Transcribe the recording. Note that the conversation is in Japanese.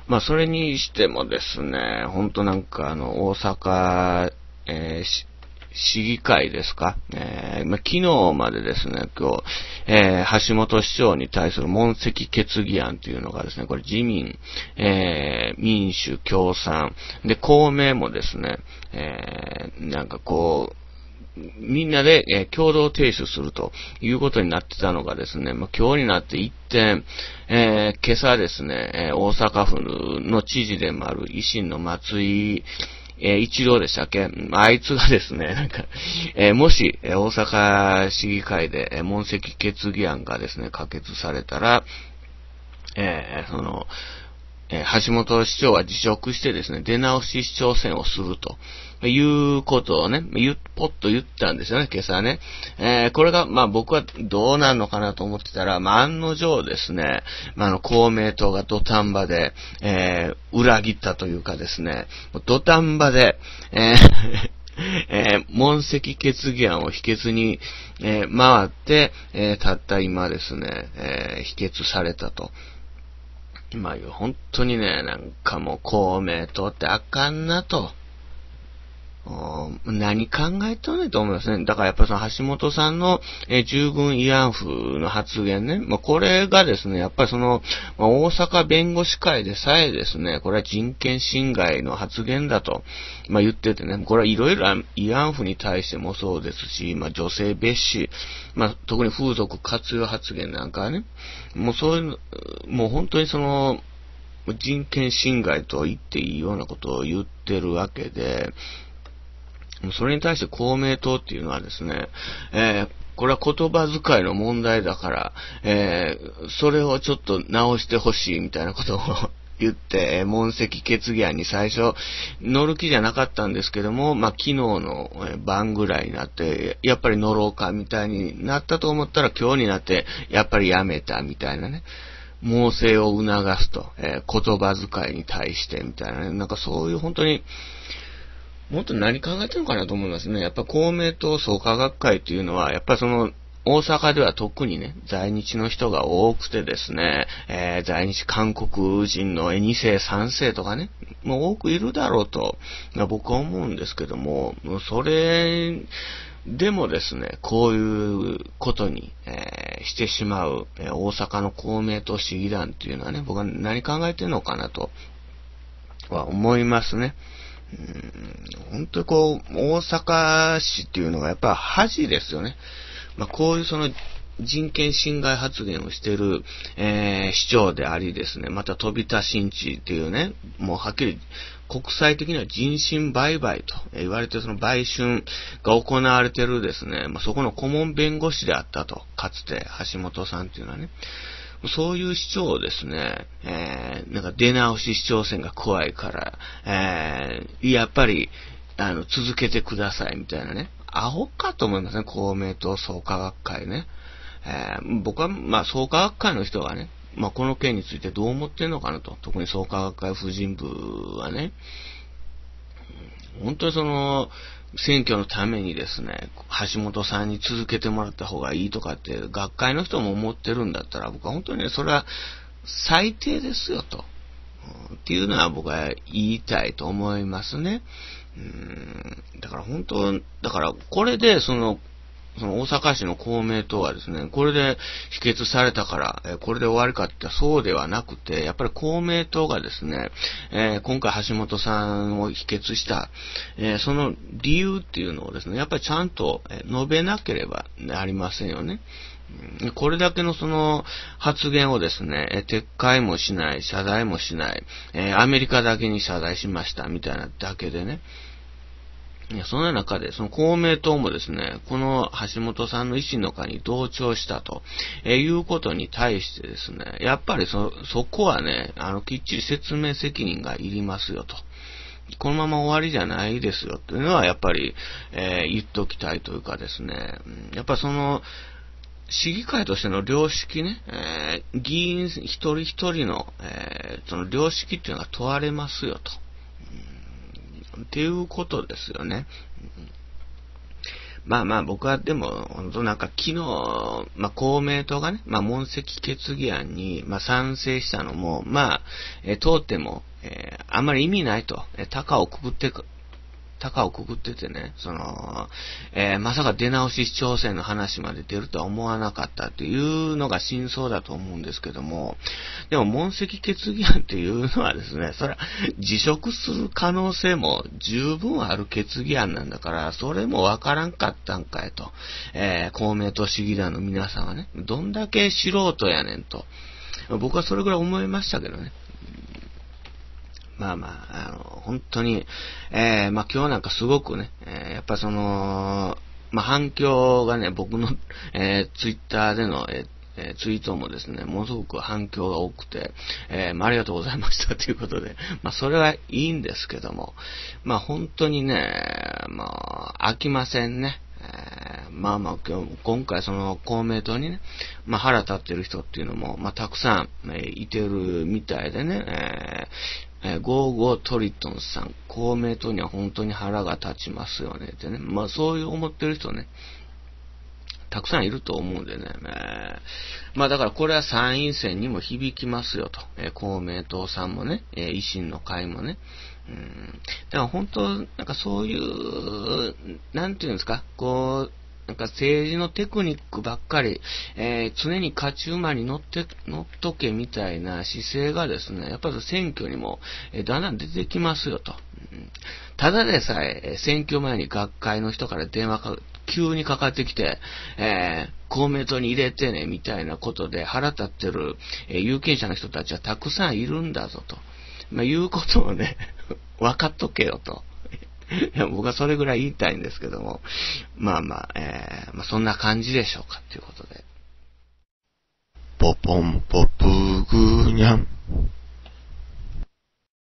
それにしてもですね、本当なんか大阪、市議会ですか、昨日までですね、今日、橋本市長に対する問責決議案というのがですね、これ自民、民主、共産、で、公明もですね、なんかこう、みんなで、共同提出するということになってたのがですね、今日になって一点、今朝ですね、大阪府の知事でもある維新の松井、一郎でしたっけ、あいつがですね、なんか、もし、大阪市議会で、問責決議案がですね、可決されたら、橋本市長は辞職してですね、出直し市長選をするということをね、ポッと言ったんですよね、今朝ね。これが、僕はどうなるのかなと思ってたら、案の定ですね、公明党が土壇場で、裏切ったというかですね、土壇場で、問責決議案を否決に、回って、たった今ですね、否決されたと。本当にね、なんかもう公明党ってあかんなと。何考えとんねんと思いますね。だからやっぱりその橋本さんの、従軍慰安婦の発言ね。これがですね、やっぱりその、大阪弁護士会でさえですね、これは人権侵害の発言だと、言っててね、これはいろいろ慰安婦に対してもそうですし、女性蔑視、特に風俗活用発言なんかはね、もうそういうの、もう本当にその、人権侵害と言っていいようなことを言ってるわけで、それに対して公明党っていうのはですね、これは言葉遣いの問題だから、それをちょっと直してほしいみたいなことを言って、問責決議案に最初乗る気じゃなかったんですけども、昨日の晩ぐらいになって、やっぱり乗ろうかみたいになったと思ったら今日になって、やっぱりやめたみたいなね。猛省を促すと、言葉遣いに対してみたいなね。なんかそういう本当に、もっと何考えてるのかなと思いますね。やっぱ公明党創価学会というのは、やっぱりその、大阪では特にね、在日の人が多くてですね、在日韓国人の2世3世とかね、もう多くいるだろうと、僕は思うんですけども、それでもですね、こういうことに、してしまう、大阪の公明党市議団っていうのはね、僕は何考えてるのかなとは思いますね。本当にこう、大阪市っていうのがやっぱ恥ですよね。こういうその人権侵害発言をしている、市長でありですね、また飛田新地っていうね、もうはっきり国際的には人身売買と言われているその売春が行われているですね、そこの顧問弁護士であったと、かつて橋本さんっていうのはね、そういう市長をですね、なんか出直し市長選が怖いから、やっぱり、続けてくださいみたいなね。アホかと思いますね、公明党創価学会ね。僕は、創価学会の人がね、この件についてどう思ってんのかなと。特に創価学会婦人部はね、本当にその、選挙のためにですね、橋本さんに続けてもらった方がいいとかって、学会の人も思ってるんだったら、僕は本当にね、それは最低ですよと。っていうのは僕は言いたいと思いますね。だから本当、だからこれでその大阪市の公明党はですね、これで否決されたから、これで終わりかってそうではなくて、やっぱり公明党がですね、今回橋本さんを否決した、その理由っていうのをですね、やっぱりちゃんと述べなければなりませんよね。これだけのその発言をですね、撤回もしない、謝罪もしない、アメリカだけに謝罪しましたみたいなだけでね、その中で、その公明党もですね、この橋本さんの維新の会に同調したと、いうことに対してですね、やっぱりそこはね、きっちり説明責任がいりますよと。このまま終わりじゃないですよっていうのは、やっぱり、言っときたいというかですね、やっぱその、市議会としての良識ね、議員一人一人の、その良識っていうのが問われますよと。っていうことですよね。 僕はでも、本当なんか昨日、公明党がね、問責決議案に、賛成したのも、通っても、あんまり意味ないと、高をくぐっててね、まさか出直し市長選の話まで出るとは思わなかったっていうのが真相だと思うんですけども、でも問責決議案っていうのはですね、それは辞職する可能性も十分ある決議案なんだから、それもわからんかったんかいと、公明党市議団の皆さんはね、どんだけ素人やねんと、僕はそれぐらい思いましたけどね。本当に、今日なんかすごくね、やっぱ反響がね、僕の、ツイッターでの、ツイートもですね、ものすごく反響が多くて、ありがとうございましたということで、それはいいんですけども、本当にね、飽きませんね。今回公明党にね、腹立ってる人っていうのも、たくさん、いてるみたいでね、ゴーゴートリトンさん、公明党には本当に腹が立ちますよねってね、そういう思ってる人ね、たくさんいると思うんでね、だからこれは参院選にも響きますよと、公明党さんもね、維新の会もね、だから本当、なんかそういう、なんていうんですか、なんか政治のテクニックばっかり、常に勝ち馬に乗っとけみたいな姿勢がですね、やっぱり選挙にも、だんだん出てきますよと。ただでさえ、選挙前に学会の人から電話が急にかかってきて、公明党に入れてね、みたいなことで腹立ってる、有権者の人たちはたくさんいるんだぞと。いうことをね、分かっとけよと。いや、僕はそれぐらい言いたいんですけども、そんな感じでしょうかということで。 ポポンポプーグーニャン。